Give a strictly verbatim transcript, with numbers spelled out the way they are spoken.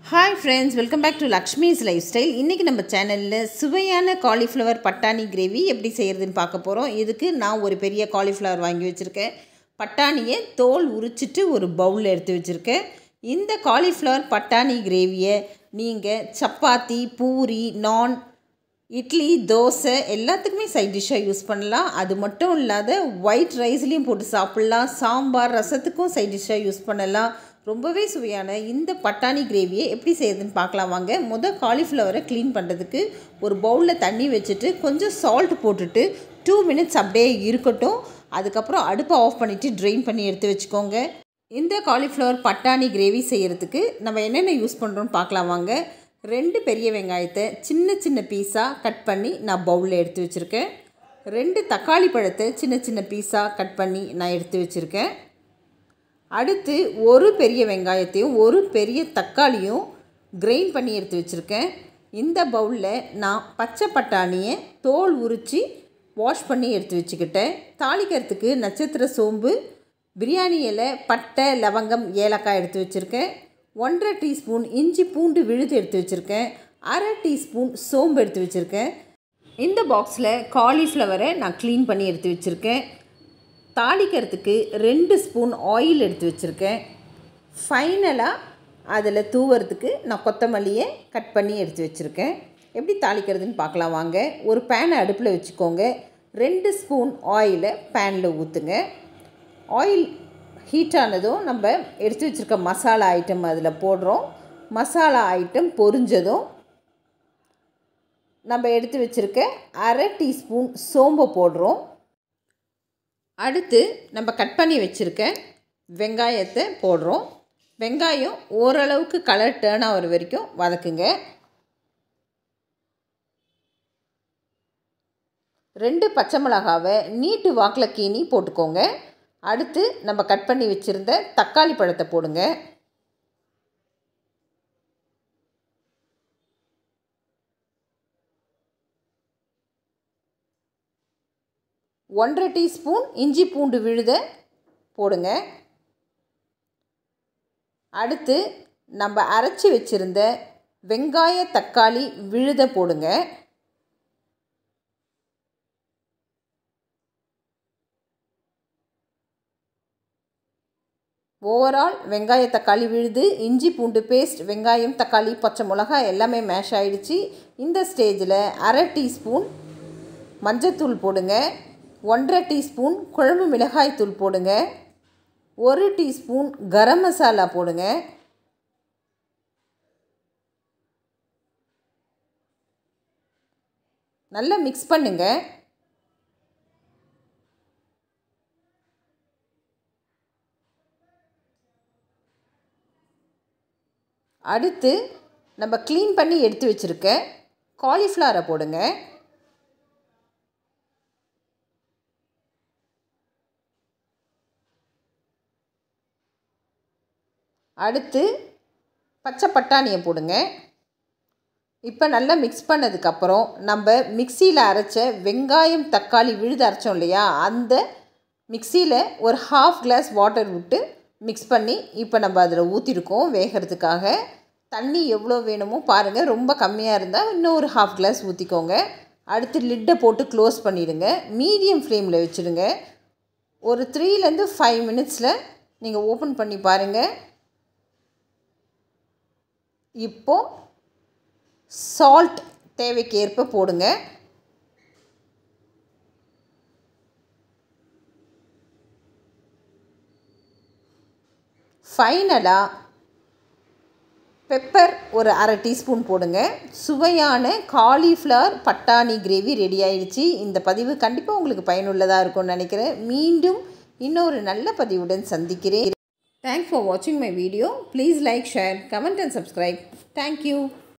Hi friends, welcome back to Lakshmi's Lifestyle. இன்னைக்கு நம்ம சேனல்ல சுவையான காலிஃப்ளவர் பட்டாணி கிரேவி எப்படி செய்யறதுன்னு பார்க்க போறோம். இதுக்கு நான் ஒரு பெரிய காலிஃப்ளவர் வாங்கி வச்சிருக்கேன். பட்டாணியை தோல் உரிச்சிட்டு ஒரு பவுல்ல எடுத்து வச்சிருக்கேன். இந்த காலிஃப்ளவர் பட்டாணி கிரேவியை நீங்க சப்பாத்தி, பூரி, நான், இட்லி, தோசை எல்லாத்துக்குமே சைட் டிஷ்ஷாக யூஸ் பண்ணலாம். அது மட்டும் இல்லாத ஒயிட் ரைஸ்லேயும் போட்டு சாப்பிட்லாம். சாம்பார், ரசத்துக்கும் சைட் டிஷ்ஷாக யூஸ் பண்ணலாம். ரொம்பவே சுவையான இந்த பட்டாணி கிரேவியை எப்படி செய்யறதுன்னு பார்க்கலாம் வாங்க. முதல் காலிஃப்ளவரை க்ளீன் பண்ணுறதுக்கு ஒரு பவுலில் தண்ணி வச்சுட்டு கொஞ்சம் சால்ட் போட்டுட்டு டூ மினிட்ஸ் அப்படியே இருக்கட்டும். அதுக்கப்புறம் அடுப்பை ஆஃப் பண்ணிவிட்டு ட்ரெயின் பண்ணி எடுத்து வச்சுக்கோங்க. இந்த காலிஃப்ளவர் பட்டாணி கிரேவி செய்கிறதுக்கு நம்ம என்னென்ன யூஸ் பண்ணுறோன்னு பார்க்கலாம் வாங்க. ரெண்டு பெரிய வெங்காயத்தை சின்ன சின்ன பீஸாக கட் பண்ணி நான் பவுலில் எடுத்து வச்சுருக்கேன். ரெண்டு தக்காளி பழத்தை சின்ன சின்ன பீஸாக கட் பண்ணி நான் எடுத்து வச்சுருக்கேன். அடுத்து ஒரு பெரிய வெங்காயத்தையும் ஒரு பெரிய தக்காளியும் கிரைண்ட் பண்ணி எடுத்து வச்சுருக்கேன். இந்த பவுலில் நான் பச்சை பட்டாணியை தோல் உரித்து வாஷ் பண்ணி எடுத்து வச்சுக்கிட்டேன். தாளிக்கிறதுக்கு நட்சத்திர சோம்பு, பிரியாணி இலை, பட்டை, லவங்கம், ஏலக்காய் எடுத்து வச்சுருக்கேன். ஒன்றரை டீஸ்பூன் இஞ்சி பூண்டு விழுது எடுத்து வச்சுருக்கேன். அரை டீஸ்பூன் சோம்பு எடுத்து வச்சுருக்கேன். இந்த பாக்ஸில் காலிஃப்ளவரை நான் க்ளீன் பண்ணி எடுத்து வச்சுருக்கேன். தாளிக்கிறதுக்கு ரெண்டு ஸ்பூன் ஆயில் எடுத்து வச்சுருக்கேன். ஃபைனலாக அதில் தூவுறதுக்கு நான் கொத்தமல்லியை கட் பண்ணி எடுத்து வச்சுருக்கேன். எப்படி தாளிக்கிறதுன்னு பார்க்கலாம் வாங்க. ஒரு பேனை அடுப்பில் வச்சுக்கோங்க. ரெண்டு ஸ்பூன் ஆயிலை பேனில் ஊற்றுங்க. ஆயில் ஹீட் ஆனதும் நம்ம எடுத்து வச்சுருக்க மசாலா ஐட்டம் அதில் போடுறோம். மசாலா ஐட்டம் பொரிஞ்சதும் நம்ம எடுத்து வச்சுருக்க அரை டீஸ்பூன் சோம்பை போடுறோம். அடுத்து நம்ம கட் பண்ணி வச்சுருக்க வெங்காயத்தை போடுறோம். வெங்காயம் ஓரளவுக்கு கலர் டேர்ன் ஆகிற வரைக்கும் வதக்குங்க. ரெண்டு பச்சை மிளகாவை நீட்டு வாக்கில் கீனி போட்டுக்கோங்க. அடுத்து நம்ம கட் பண்ணி வச்சுருந்த தக்காளி பழத்தை போடுங்க. ஒன்றரை டீஸ்பூன் இஞ்சி பூண்டு விழுதை போடுங்க. அடுத்து நம்ம அரைச்சி வச்சுருந்த வெங்காய தக்காளி விழுதை போடுங்க. ஓவரால் வெங்காய தக்காளி விழுது, இஞ்சி பூண்டு பேஸ்ட், வெங்காயம், தக்காளி, பச்சை மிளகாய் எல்லாமே மேஷ் ஆகிடுச்சு. இந்த ஸ்டேஜில் அரை டீஸ்பூன் மஞ்சத்தூள் போடுங்க. ஒன்றரை டீஸ்பூன் குழம்பு மிளகாய் தூள் போடுங்க. ஒரு டீஸ்பூன் கரம் மசாலா போடுங்க. நல்லா மிக்ஸ் பண்ணுங்க. அடுத்து நம்ம க்ளீன் பண்ணி எடுத்து வச்சுருக்க காலிஃப்ளவரை போடுங்க. அடுத்து பச்சை பட்டாணியை போடுங்க. இப்போ நல்லா மிக்ஸ் பண்ணதுக்கப்புறம் நம்ம மிக்சியில் அரைச்ச வெங்காயம் தக்காளி விழுது அரைச்சோம் இல்லையா, அந்த மிக்சியில் ஒரு ஹாஃப் கிளாஸ் வாட்டர் விட்டு மிக்ஸ் பண்ணி இப்போ நம்ம அதில் ஊற்றிருக்கோம் வேகிறதுக்காக. தண்ணி எவ்வளோ வேணுமோ பாருங்கள். ரொம்ப கம்மியாக இருந்தால் இன்னும் ஒரு ஹாஃப் கிளாஸ் ஊற்றிக்கோங்க. அடுத்து லிட்டை போட்டு க்ளோஸ் பண்ணிவிடுங்க. மீடியம் ஃப்ளேமில் வச்சுடுங்க. ஒரு த்ரீலேருந்து ஃபைவ் மினிட்ஸில் நீங்கள் ஓப்பன் பண்ணி பாருங்கள். இப்போது சால்ட் தேவைக்கு ஏற்ப போடுங்க. ஃபைனலாக பெப்பர் ஒரு அரை டீஸ்பூன் போடுங்க. சுவையான காலிஃப்ளவர் பட்டாணி கிரேவி ரெடி ஆயிடுச்சு. இந்த பதிவு கண்டிப்பாக உங்களுக்கு பயனுள்ளதாக இருக்கும்னு நினைக்கிறேன். மீண்டும் இன்னொரு நல்ல பதிவுடன் சந்திக்கிறேன். Thanks for watching my video. Please like, share, comment and subscribe. Thank you.